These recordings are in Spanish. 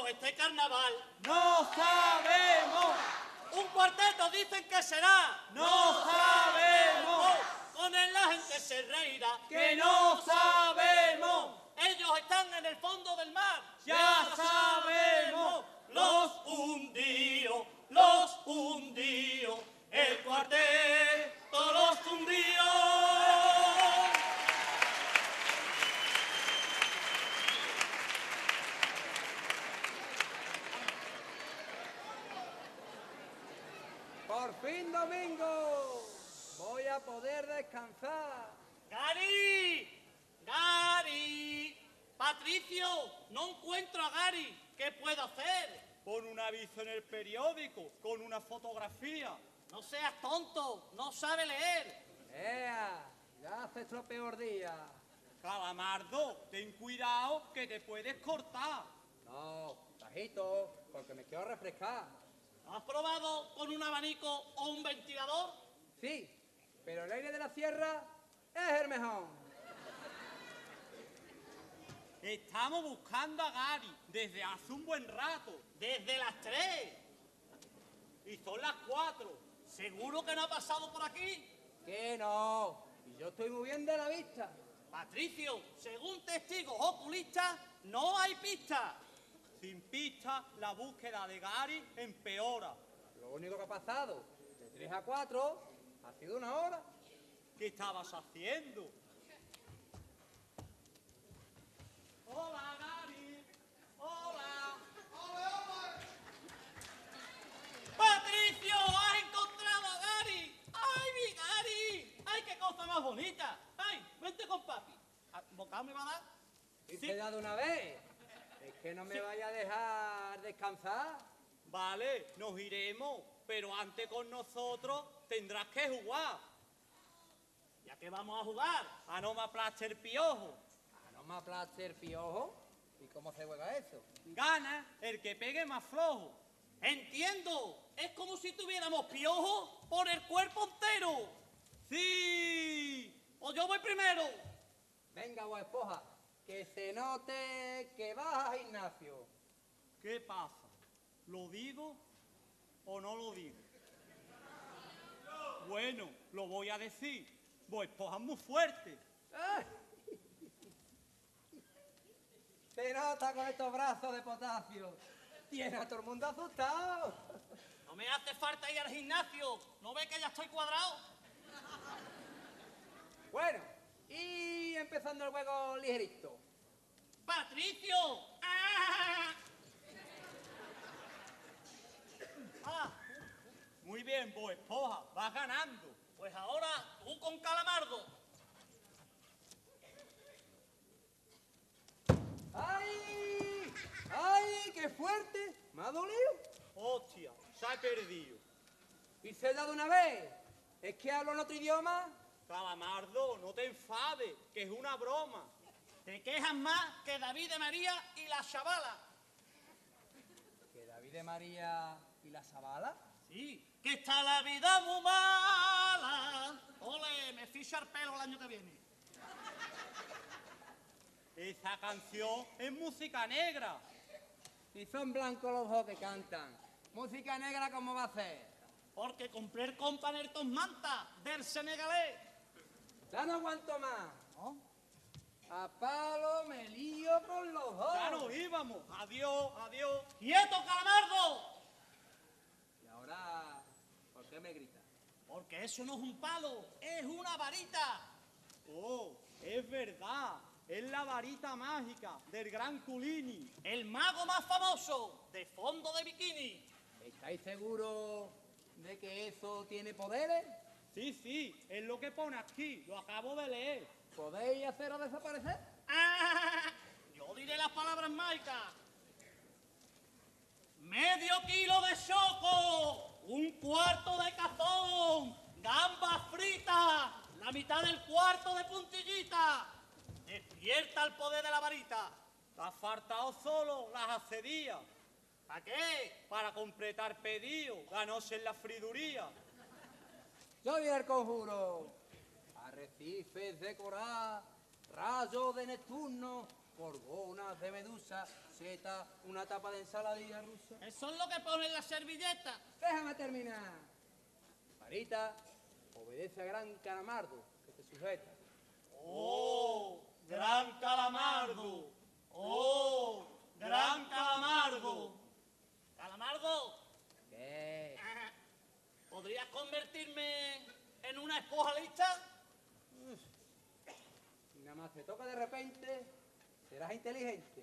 este carnaval? ¡No sabemos! Un cuarteto dicen que será. ¡No sabemos! Con él la gente se reirá. ¡Que no sabemos! Ellos están en el fondo del mar. ¡Ya sabemos! Los hundió, el cuarteto los hundió. Por fin domingo, voy a poder descansar. ¡Gary! ¡Gary! Patricio, no encuentro a Gary. ¿Qué puedo hacer? Pon un aviso en el periódico con una fotografía. No seas tonto, no sabe leer. ¡Ea! Ya se estropeó el día. Calamardo, ten cuidado que te puedes cortar. No, bajito, porque me quiero refrescar. ¿Has probado con un abanico o un ventilador? Sí, pero el aire de la sierra es el mejor. Estamos buscando a Gary desde hace un buen rato. Desde las 3. Y son las 4. ¿Seguro que no ha pasado por aquí? Que no, y yo estoy muy bien de la vista. Patricio, según testigos oculistas, no hay pista. Sin pista, la búsqueda de Gary empeora. Lo único que ha pasado, de 3 a 4, ha sido 1 hora. ¿Qué estabas haciendo? Hola, Gary. Hola. ¡Patricio, has encontrado a Gary! ¡Ay, mi Gary! ¡Ay, qué cosa más bonita! ¡Ay, vente con papi! ¿Bocado me va a dar? ¿Dice ya de una vez? ¿Es que no me vaya a dejar descansar? Vale, nos iremos, pero antes con nosotros tendrás que jugar. ¿Ya que vamos a jugar? A no me aplaste el piojo. ¿A no me aplaste el piojo? ¿Y cómo se juega eso? Gana el que pegue más flojo. ¡Entiendo! Es como si tuviéramos piojos por el cuerpo entero. ¡Sí! ¡O yo voy primero! Venga, espoja, que se note que vas a gimnasio. ¿Qué pasa? ¿Lo digo o no lo digo? Bueno, lo voy a decir. Vos espojas muy fuerte. ¡Ah! Se nota con estos brazos de potasio. Tiene a todo el mundo asustado. No me hace falta ir al gimnasio. ¿No ve que ya estoy cuadrado? Bueno, y empezando el juego ligerito. ¡Patricio! ¡Ah! ¡Ah! Muy bien, vos espoja, vas ganando. Pues ahora tú con Calamardo. ¡Ay! ¡Ay, qué fuerte! ¿Me ha dolido? Hostia, se ha perdido. ¿Y se ha dado una vez? ¿Es que hablo en otro idioma? Calamardo, no te enfades, que es una broma. Te quejas más que David de María y la chavala. ¿Que David de María y la Zabala? Sí, que está la vida muy mala. Ole, me ficha el pelo el año que viene. Esa canción es música negra. Si son blancos los dos que cantan. ¿Música negra cómo va a ser? Porque compré el companertos manta del senegalés. Ya no aguanto más. ¿No? A palo me lío con los dos. Ya nos íbamos. Adiós, adiós. ¡Quieto, Calamardo! Y ahora, ¿por qué me gritas? Porque eso no es un palo, es una varita. Oh, es verdad. Es la varita mágica del gran Culini. El mago más famoso de fondo de bikini. ¿Estáis seguros de que eso tiene poderes? Sí, sí, es lo que pone aquí. Lo acabo de leer. ¿Podéis hacerlo desaparecer? ¡Ah! Yo diré las palabras mágicas. Medio kilo de choco, un cuarto de cazón, gambas fritas, la mitad del cuarto de puntillita. Despierta el poder de la varita. Te has faltado solo las acedías. ¿Para qué? Para completar pedido, ganóse en la friduría. Yo vi el conjuro. Arrecifes de coral, rayos de Neptuno, gorgonas de medusa, seta, una tapa de ensaladilla rusa. Eso es lo que pone en la servilleta. Déjame terminar. Marita, obedece a Gran Calamardo, que te sujeta. ¡Oh, gran calamardo! ¡Oh, gran calamardo! ¡Calamardo! ¿Qué? ¿Podrías convertirme en una esponja lista? Si nada más te toca de repente, serás inteligente.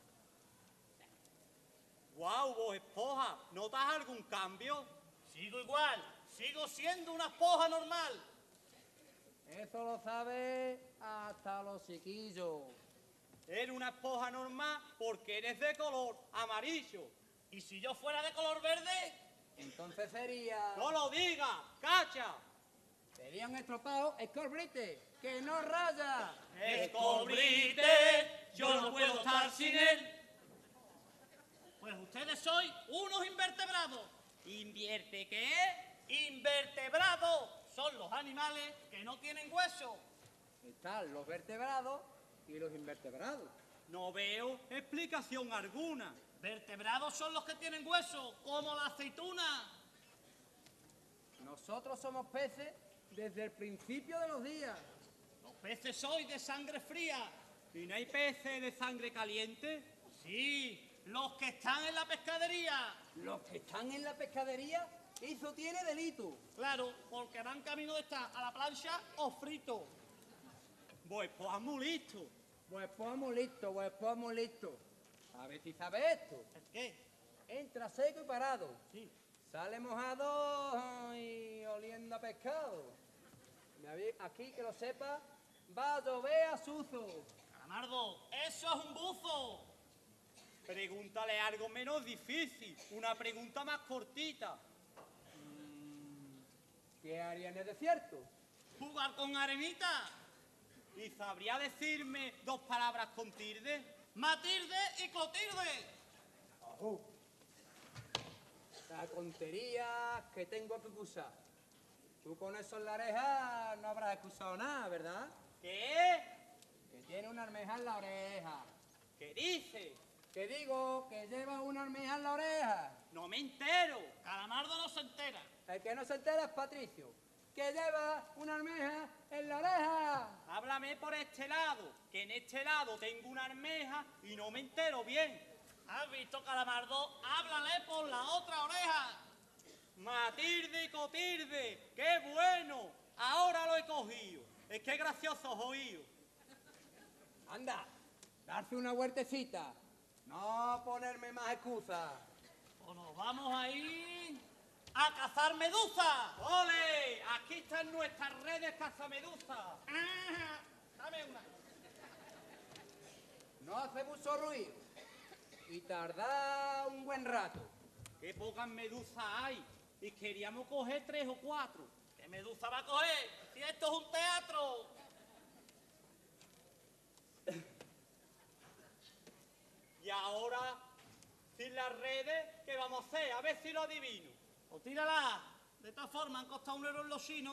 ¡Guau, vos esponja! ¿Notas algún cambio? Sigo igual, sigo siendo una esponja normal. Eso lo sabe hasta los chiquillos. Eres una esponja normal porque eres de color amarillo. ¿Y si yo fuera de color verde? Entonces sería... ¡No lo digas! ¡Cacha! Sería un estropado escorbrite, que no raya. ¡Escobrite! Yo no puedo estar sin él. Pues ustedes sois unos invertebrados. ¿Invierte qué? Invertebrados son los animales que no tienen hueso. Están los vertebrados y los invertebrados. No veo explicación alguna. Vertebrados son los que tienen hueso, como la aceituna. Nosotros somos peces desde el principio de los días. Los peces sois de sangre fría. ¿Y no hay peces de sangre caliente? Sí, los que están en la pescadería. Los que están en la pescadería, eso tiene delito. Claro, porque van camino de estar a la plancha o frito. Vos esponja muy listo. Pues muy listo. A ver si sabe esto. ¿Qué? Entra seco y parado. Sí. Sale mojado y oliendo a pescado. Aquí, que lo sepa, va a llover a suzo. Calamardo, eso es un buzo. Pregúntale algo menos difícil. Una pregunta más cortita. ¿Qué haría en el desierto? Jugar con arenita. ¿Y sabría decirme dos palabras con tilde? Matilde y Clotilde. Ajú. La tontería que tengo que acusar. Tú con eso en la oreja no habrás acusado nada, ¿verdad? ¿Qué? Que tiene una almeja en la oreja. ¿Qué dice? Que digo que lleva una almeja en la oreja. No me entero. Calamardo no se entera. El que no se entera es Patricio, que lleva una almeja en la oreja. Háblame por este lado, que en este lado tengo una almeja y no me entero bien. ¿Has visto, Calamardo? Háblale por la otra oreja. Matilde y Cotilde, ¡qué bueno! Ahora lo he cogido. Es que gracioso os oído. Anda, darse una huertecita. No ponerme más excusas. O nos vamos a ir a cazar medusa. ¡Ole! Aquí están nuestras redes cazamedusa. Dame una. No hace mucho ruido. Y tarda un buen rato. ¡Qué pocas medusas hay! Y queríamos coger 3 o 4. ¿Qué medusa va a coger? Si esto es un teatro. Y ahora, sin las redes, ¿qué vamos a hacer? A ver si lo adivino. O tírala. De todas formas, han costado €1 los chinos.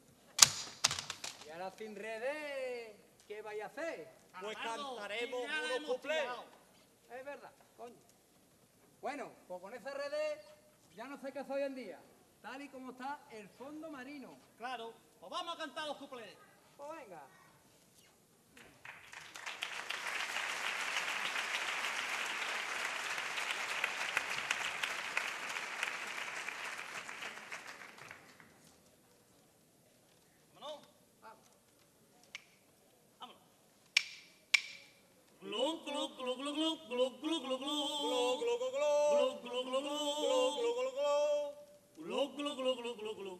Y ahora sin redes, ¿qué vais a hacer? Pues Calamardo, cantaremos si ya la unos hemos cuplés. tirado. Es verdad, coño. Bueno, pues con esas redes ya no sé qué hacer hoy en día. Tal y como está el fondo marino. Claro, pues vamos a cantar los cuplés. Pues venga. Vámonos. Vámonos. Glu, glu, glu, glu, glu, glu, glu, glu, glu. Glo, glo, glo, glo. Glu, glu, glu, glu. Glo, glo, glo, glo. Glu, glu, glu, glu, glu, glu.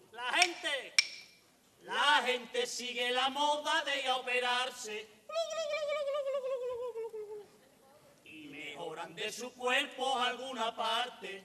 La gente sigue la moda de ir a operarse y mejoran de su cuerpo alguna parte.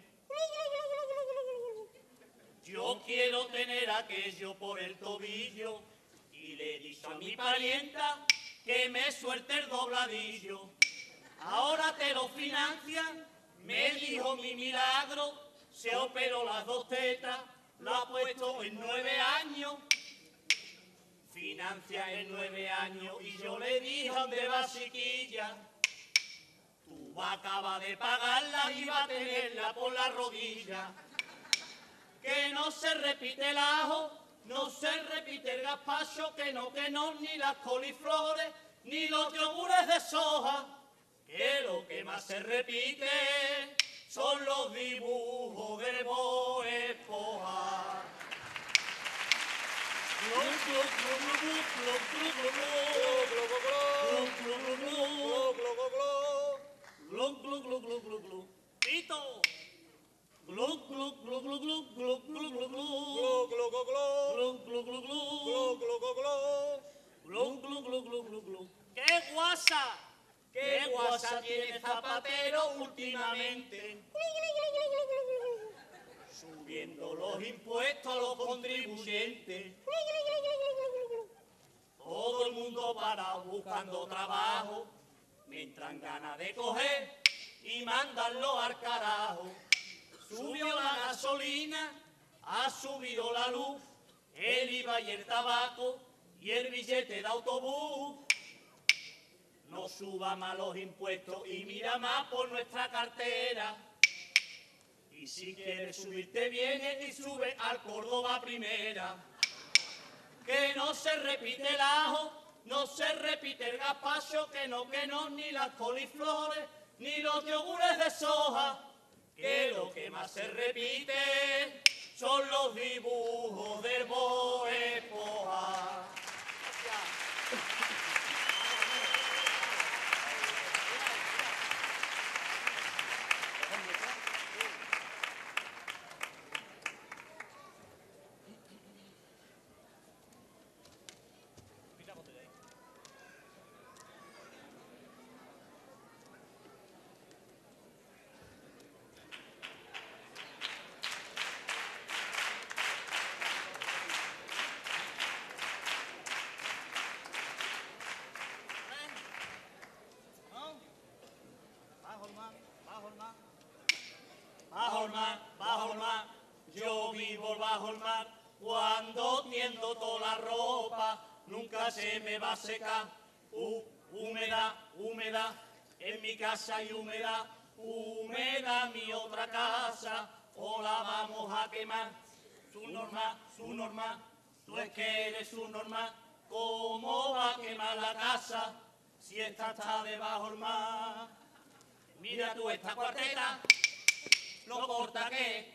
Yo quiero tener aquello por el tobillo y le he dicho a mi parienta que me suelte el dobladillo. Ahora te lo financian, me dijo mi milagro, se operó las 2 tetas, lo ha puesto en 9 años. Financia en 9 años y yo le dije, ¿dónde va, chiquilla? Tú vas a acabar de pagarla y vas a tenerla por la rodilla. Que no se repite el ajo, no se repite el gazpacho, que no, ni las coliflores, ni los yogures de soja. Que lo que más se repite son los dibujos de Bob Esponja. Pito. Glu, glu, glu, glu, glu, glu, glu, glu, glu. ¡Qué guasa! ¡Qué guasa tiene Zapatero últimamente! Subiendo los impuestos a los contribuyentes. Todo el mundo parado buscando trabajo. Me entran ganas de coger y mandarlo al carajo. Subió la gasolina, ha subido la luz, el IVA y el tabaco y el billete de autobús. No suba más los impuestos y mira más por nuestra cartera. Y si quieres subirte vienes y sube al Córdoba Primera. Que no se repite el ajo, no se repite el gazpacho, que no, ni las coliflores, ni los yogures de soja. Que lo que más se repite son los dibujos del Bob Esponja. Bajo el mar, yo vivo bajo el mar, cuando tiendo toda la ropa, nunca se me va a secar. Humedad, humedad, en mi casa hay humedad, humedad mi otra casa, o la vamos a quemar. Su norma, tú es que eres su norma, ¿cómo va a quemar la casa si esta está debajo del mar? Mira tú esta cuarteta, lo corta que es.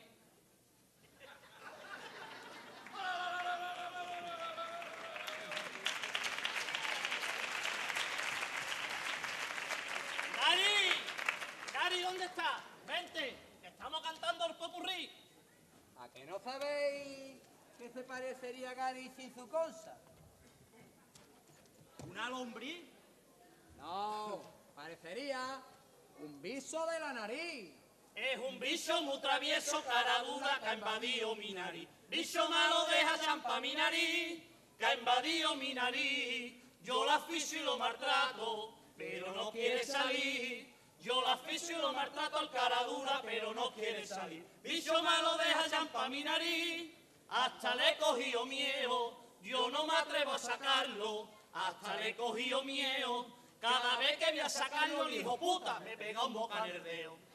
Cari, ¿dónde está? Vente, que estamos cantando el popurrí. ¿A que no sabéis qué se parecería Gary sin su cosa? ¿Una lombriz? No, parecería un viso de la nariz. Es un bicho muy travieso, cara dura, que ha invadido mi nariz. Bicho malo deja champa mi nariz, que ha invadido mi nariz. Yo la asfixio y lo maltrato, pero no quiere salir. Yo la asfixio y lo maltrato al cara dura, pero no quiere salir. Bicho malo deja champa mi nariz, hasta le he cogido miedo. Yo no me atrevo a sacarlo, hasta le he cogido miedo. Cada vez que voy a sacarlo, el hijo puta me pega un boca en el dedo.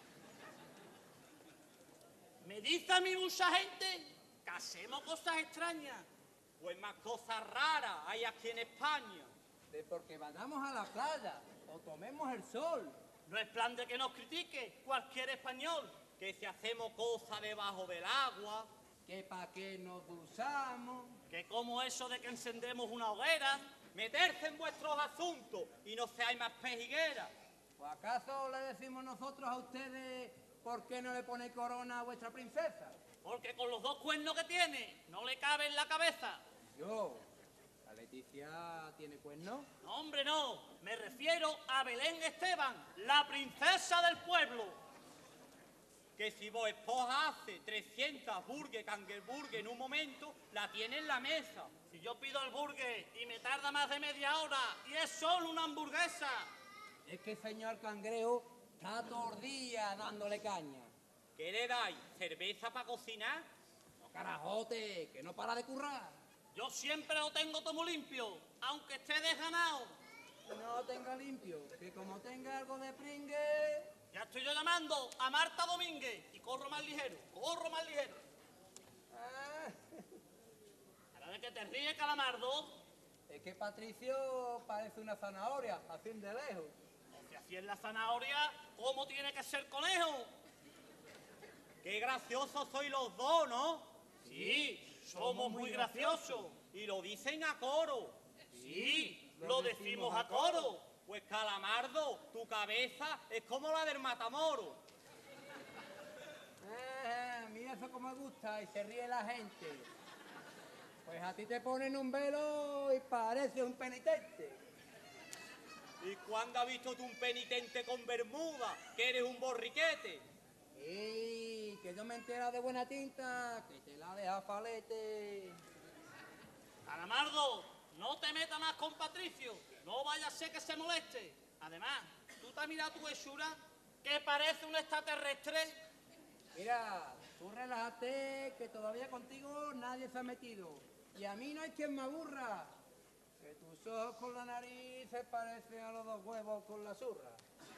Me dice a mí mucha gente que hacemos cosas extrañas. Pues más cosas raras hay aquí en España. De porque vayamos a la playa o tomemos el sol. No es plan de que nos critique cualquier español. Que si hacemos cosas debajo del agua. Que pa' qué nos usamos. Que como eso de que encendemos una hoguera. Meterse en vuestros asuntos y no seáis más pejigueras. ¿O acaso le decimos nosotros a ustedes por qué no le pone corona a vuestra princesa? Porque con los dos cuernos que tiene, no le cabe en la cabeza. ¿La Leticia tiene cuernos? No, hombre, no. Me refiero a Belén Esteban, la princesa del pueblo. Que si vos esposa hace 300 burgues, canguelburgues en un momento, la tiene en la mesa. Si yo pido el burger y me tarda más de media hora y es solo una hamburguesa. Es que el señor Cangrejo está todo el día dándole caña. ¿Qué le dais? ¿Cerveza para cocinar? No, carajote, que no para de currar. Yo siempre lo tengo todo muy limpio, aunque esté desganado. No tenga limpio, que como tenga algo de pringue... Ya estoy yo llamando a Marta Domínguez y corro más ligero, corro más ligero. Ah, ¿Ahora de qué te ríes, Calamardo? es que Patricio parece una zanahoria, así de lejos. Si así es la zanahoria, ¿cómo tiene que ser conejo? Qué graciosos sois los dos, ¿no? Sí, somos muy graciosos. Y lo dicen a coro. Sí, lo decimos a coro. Pues Calamardo, tu cabeza es como la del Matamoro. Mira eso como me gusta y se ríe la gente. Pues a ti te ponen un velo y parece un penitente. ¿Y cuándo has visto tú un penitente con bermuda? Que eres un borriquete. ¡Ey! Que yo me entero de buena tinta, que te la deja falete. Calamardo, no te metas más con Patricio. No vaya a ser que se moleste. Además, ¿tú te has mirado tu hechura? Que parece un extraterrestre. Mira, tú relájate, que todavía contigo nadie se ha metido. Y a mí no hay quien me aburra. Que tus ojos con la nariz se parecen a los dos huevos con la zurra.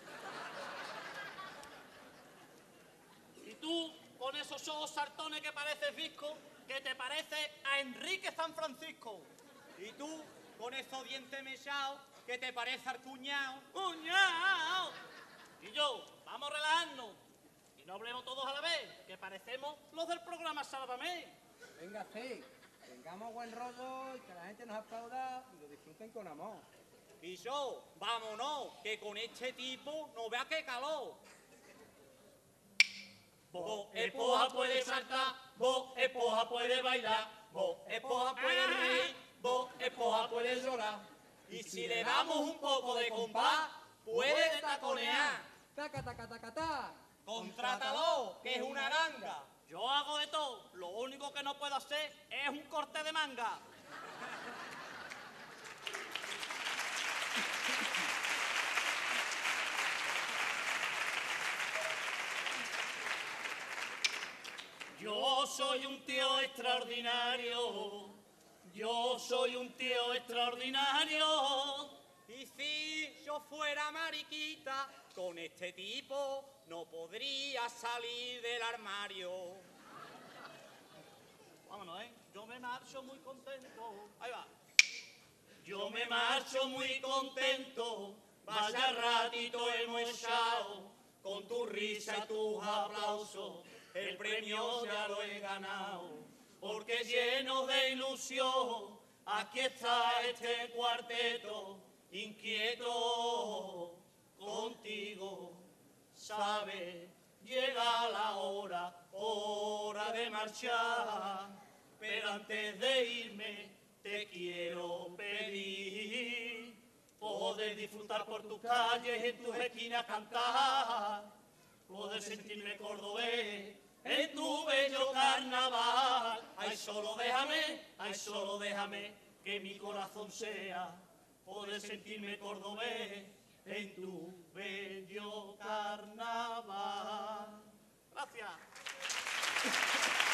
Y tú, con esos ojos sartones que pareces visco, que te pareces a Enrique San Francisco. Y tú, con esos dientes mechados, que te parece al cuñado. ¡Cuñao! Y yo, vamos a relajarnos. Y no hablemos todos a la vez, que parecemos los del programa Sálvame. Venga, sí, tengamos buen rollo y que la gente nos aplauda y lo disfruten con amor. Y yo, vámonos, que con este tipo no vea qué calor. Vos, esposa, puede saltar, vos, esposa, puede bailar, vos, esposa, puede reír, vos, esposa, puede llorar. Y si le damos un poco de compás, puede taconear. ¡Taca, taca, taca, taca! Contrátalo, que es una ganga. Yo hago de todo, lo único que no puedo hacer es un corte de manga. Yo soy un tío extraordinario, yo soy un tío extraordinario. Y si yo fuera mariquita, con este tipo no podría salir del armario. Vámonos, yo me marcho muy contento. Ahí va. Yo me marcho muy contento, vaya ratito hemos echado, con tu risa y tus aplausos, el premio ya lo he ganado, porque lleno de ilusión, aquí está este cuarteto, inquieto contigo, sabe, llega la hora de marchar, pero antes de irme te quiero pedir poder disfrutar por tus calles, en tus esquinas cantar, poder sentirme cordobés en tu bello carnaval. Ay, solo déjame que mi corazón sea poder sentirme cordobés en tu bello carnaval. Gracias.